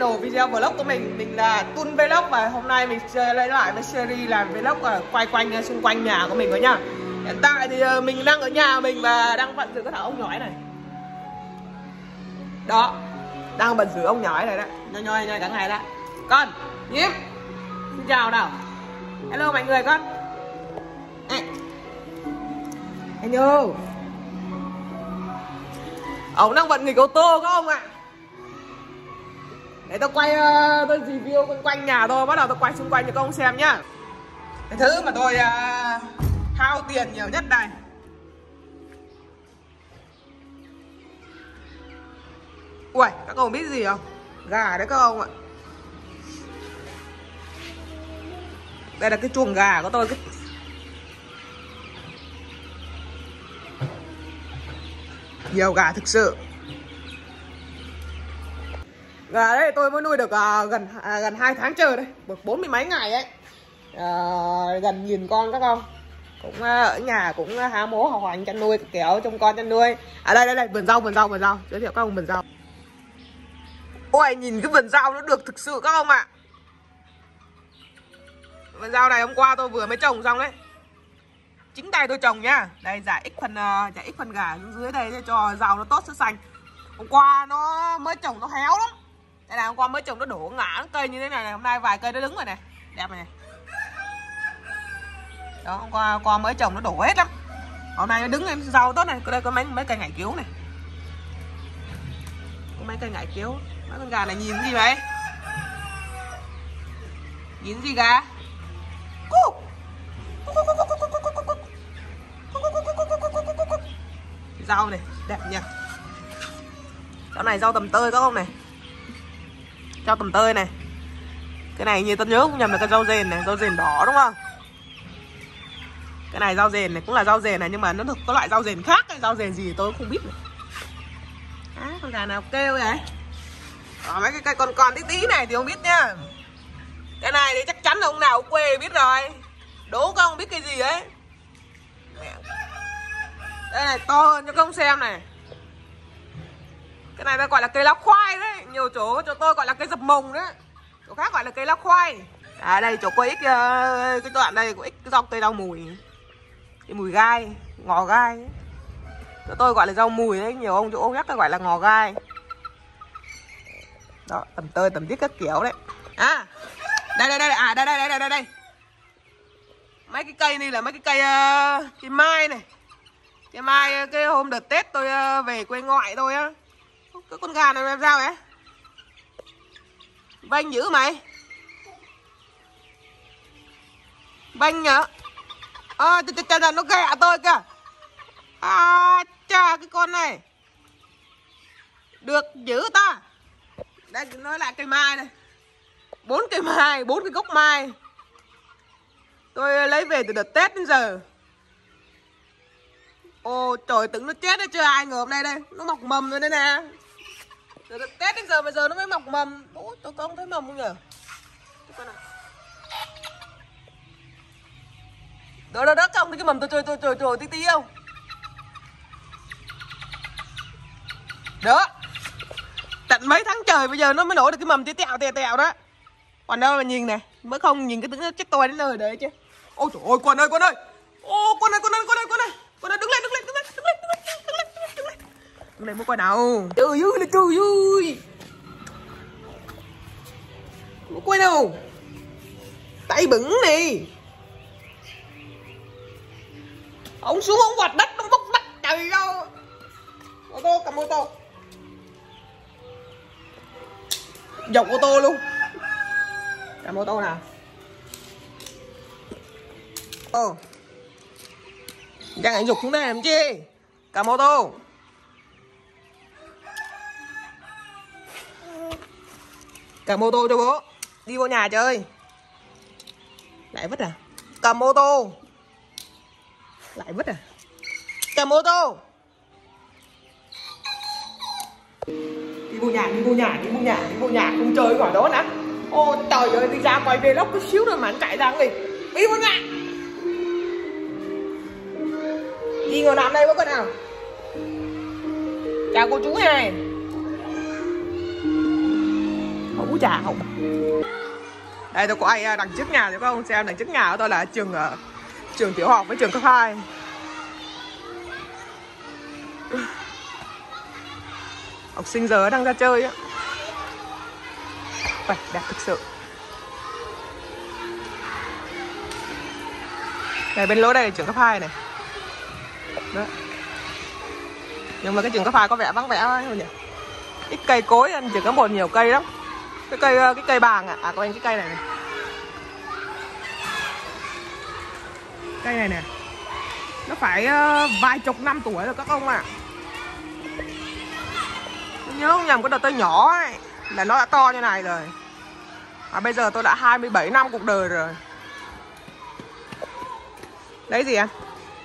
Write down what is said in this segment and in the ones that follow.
đầu video vlog của mình là Tun Vlog, và hôm nay mình sẽ lấy lại với series làm vlog quay quanh xung quanh nhà của mình với nhá. Hiện tại thì mình đang ở nhà mình và đang bận rửa cái thảo ông nhói này. Đó, đang bận rửa ông nhói này đấy, nhoi cả ngày đó. Con, nhím, xin chào nào. Hello mọi người con. Hello. Ông đang bận nghịch ô tô các ông ạ. Để tôi quay, tôi review quanh quanh nhà tôi, bắt đầu tôi quay xung quanh cho các ông xem nhá. Cái thứ mà tôi hao tiền nhiều nhất này. Ui, các ông biết gì không? Gà đấy các ông ạ. Đây là cái chuồng gà của tôi. Nhiều gà thực sự. Gà đấy tôi mới nuôi được gần 2 tháng trời đây, 40 mấy ngày ấy. Gần 1000 con các ông. Cũng ở nhà cũng há mố học hành chăn nuôi kéo trông con chăn nuôi. Đây vườn rau, giới thiệu các ông vườn rau. Ôi nhìn cái vườn rau nó được thực sự các ông ạ. Vườn rau này hôm qua tôi vừa mới trồng xong đấy. Chính tay tôi trồng nhá. Đây giải ích phân gà xuống dưới đây để cho rau nó tốt, nó xanh. Hôm qua nó mới trồng nó héo lắm. Đây là hôm qua mới trồng nó đổ ngã cây như thế này, hôm nay vài cây nó đứng rồi này, đẹp này. Đó, hôm qua mới trồng nó đổ hết lắm. Hôm nay nó đứng em rau tốt này, đây có mấy cây ngải cứu này. Có mấy cây ngải cứu. Mấy con gà này nhìn gì vậy? Nhìn gì gà? Rau này đẹp nhỉ. Rau này rau tầm tơi các ông này. Rau tầm tơi này. Cái này như tôi nhớ không nhầm là cái rau rền này, rau rền đỏ đúng không? Cái này rau rền này cũng là rau rền này, nhưng mà nó có loại rau rền khác, cái rau rền gì tôi cũng không biết này. Con gà nào kêu vậy? Mấy cái con tí này thì không biết nhá. Cái này thì chắc chắn là ông nào quê biết rồi. Đố các ông biết cái gì ấy. Đây này, to hơn cho các ông xem này. Cái này ta gọi là cây lá khoai đấy. Nhiều chỗ tôi gọi là cây dập mồng đấy. Chỗ khác gọi là cây lá khoai. Đây chỗ có ít cái đoạn đây có ít cây rau mùi. Cái mùi gai, ngò gai. Chỗ tôi gọi là rau mùi đấy, nhiều ông chỗ khác ta gọi là ngò gai. Đó, tầm tơi tầm tiết các kiểu đấy. Đây. Mấy cái cây này là mấy cái cây mai này. Cây mai, cái hôm đợt Tết tôi về quê ngoại tôi á. Cái con gà này làm sao vậy? Banh dữ mày. Banh nhở? Chà, nó ghẹ tôi kìa. Chà, cái con này được dữ ta. Đây nói lại cây mai này. 4 cây mai, 4 cái gốc mai. Tôi lấy về từ đợt Tết đến giờ. Ồ trời, tưởng nó chết đấy, chưa ai ngờ hôm nay đây nó mọc mầm rồi đây nè. Từ đợt Tết đến giờ bây giờ nó mới mọc mầm. Ôi tôi không thấy mầm không nhờ. Đó không thấy cái mầm tôi trồi tí không? Đó. Tận mấy tháng trời bây giờ nó mới nổi được cái mầm tẹo đó. Còn đâu mà nhìn này, mới không nhìn cái tưởng chết tôi đến nơi đấy chứ. Ôi trời ơi, con ơi. Ô con này. Con này đứng lên. Đứng lên mới coi nào. Trời ơi. Mới coi nào. Tay bẩn này. Ông xuống ông quạt đất, ông bốc đất trời đâu. Ô tô, cầm ô tô. Dọc ô tô luôn. Cầm ô tô nào. Chắc anh dục xuống đây làm chi. Cầm ô tô. Cầm ô tô cho bố. Đi vô nhà chơi. Lại vứt à? Cầm ô tô. Lại vứt à? Cầm ô tô. Đi vô nhà. Không chơi quả đó nè. Ôi trời ơi, đi ra ngoài vlog có xíu nữa mà anh chạy ra cái gì. Đi vô nhà. Đi ngồi nằm đây với con nào. Chào cô chú này. Ôi cú chào. Đây tôi quay đằng trước nhà cho các ông xem. Đằng trước nhà của tôi là trường tiểu học với trường cấp 2. Học sinh giờ đang ra chơi á. Vậy đẹp thực sự. Đây bên lối đây là trường cấp 2 này. Đó. Nhưng mà cái trường cấp 2 có vẻ vắng vẻ không nhỉ? Ít cây cối, chỉ có một nhiều cây lắm. Cái cây bàng à, có anh cái cây này này. Cây này nè. Nó phải vài chục năm tuổi rồi các ông ạ. Nhớ không nhầm cái đợt tôi nhỏ ấy là nó đã to như này rồi. Mà bây giờ tôi đã 27 năm cuộc đời rồi. Đấy gì anh?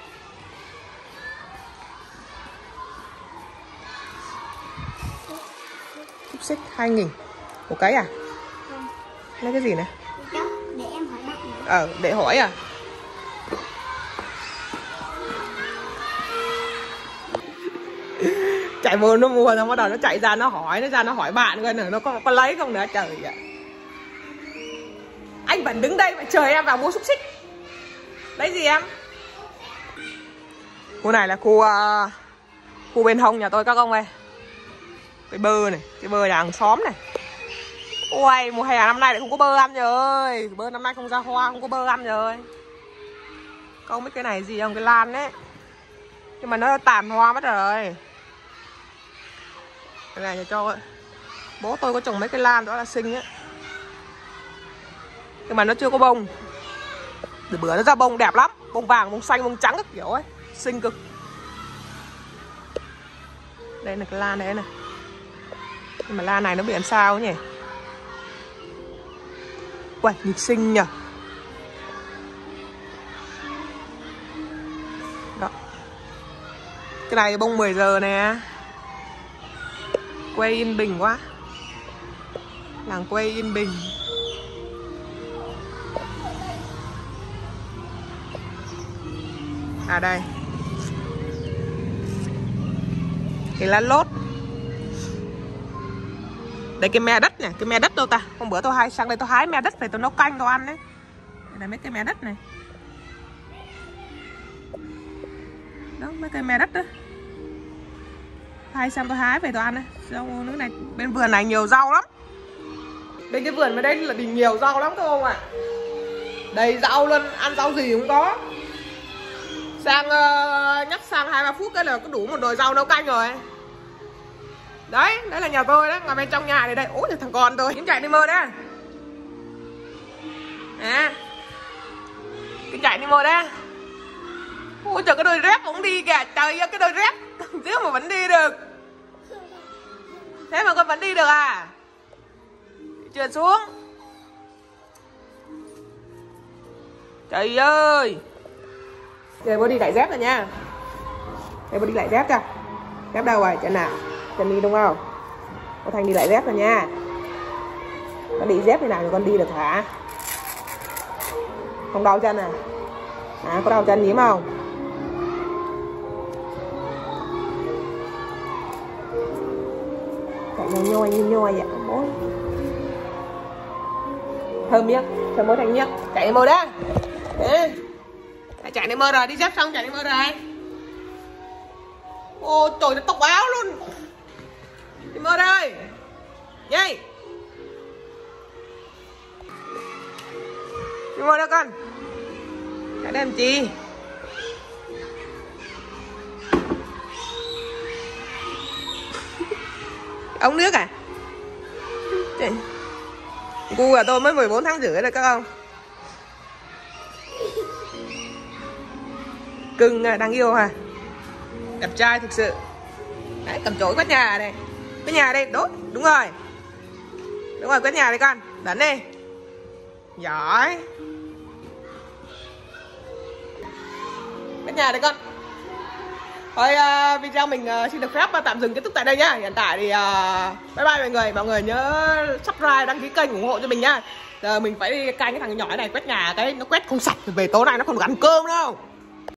Xúc xích 2.000 một cái à? Lấy cái gì này? Để em hỏi bạn. Để hỏi à? Chạy vô nó mua xong bắt đầu nó chạy ra nó hỏi bạn coi nó có lấy không nữa. Trời ạ. Anh vẫn đứng đây mà chờ em vào mua xúc xích. Lấy gì em? Khu này là khu bên hông nhà tôi các ông ơi. Cái bơ này, cái bơ nhà hàng xóm này. Ôi, mùa hè năm nay lại không có bơ ăn rồi. Bơ năm nay không ra hoa, không có bơ ăn rồi. Không biết cái này gì không, cái lan đấy. Nhưng mà nó tàn hoa mất rồi. Cái này cho bố tôi có trồng mấy cái lan đó là xinh á. Nhưng mà nó chưa có bông. Từ bữa nó ra bông đẹp lắm. Bông vàng, bông xanh, bông trắng các kiểu ấy. Xinh cực. Đây là cái lan đấy này. Nhưng mà lan này nó bị làm sao nhỉ? Uầy, nhìn xinh nhỉ. Đó. Cái này bông 10 giờ nè. Quê Yên Bình quá. Làng quê Yên Bình. À đây. Cái lá lốt. Đây cái me đất này, cái me đất đâu ta? Hôm bữa tôi hay sang đây tôi hái me đất về tôi nấu canh tôi ăn đấy. Đây là mấy cái me đất này. Đó, mấy cây me đất đó. Hay sang tôi hái về tôi ăn đấy. Rau nước này, bên vườn này nhiều rau lắm. Bên cái vườn bên đây là nhiều rau lắm các ông ạ. Đầy rau luôn, ăn rau gì cũng có. Nhắc sang 2-3 phút cái là có đủ một nồi rau nấu canh rồi. Đấy, đấy là nhà tôi đó, ngồi bên trong nhà này đây. Ôi thằng con tôi, kiếm chạy đi mơ đó. À. Kiếm chạy đi mơ đó. Ôi trời, cái đôi dép cũng đi kìa. Trời ơi, cái đôi dép dưới mà vẫn đi được. Thế mà con vẫn đi được à? Trượt xuống. Trời ơi. Giờ bố đi lại dép rồi nha. Đây bố đi lại dép cho. Dép đâu rồi, chân nào? Chân đi đúng không? Có Thành đi lại dép rồi nha. Con đi dép thế nào thì con đi được hả? Không đau chân à? À, có đau chân nhím không? Chạy nhoi vậy bố. Thơm miếng, thơm bố Thành miếng. Chạy đi mơ đó. Đấy. Chạy đi mơ rồi, đi dép xong chạy đi mơ rồi. Ô trời, nó tóc áo luôn. Đi mơ đây. Nhây. Đi mơ đâu con. Chạy đây làm chi? Ống nước à? Cu à, tôi mới 14 tháng rưỡi rồi các ông. Cưng à, đáng yêu hả? Đẹp trai thực sự. Đấy, cầm chổi quét nhà này. Quét nhà đây, đốt, đúng rồi. Đúng rồi, quét nhà đây con. Đánh đi. Giỏi. Quét nhà đây con. Thôi video mình xin được phép tạm dừng kết thúc tại đây nhá. Hiện tại thì bye bye mọi người nhớ subscribe, đăng ký kênh ủng hộ cho mình nhá. Giờ mình phải đi canh cái thằng nhỏ này quét nhà, cái nó quét không sạch, về tối nay nó còn ăn cơm đâu.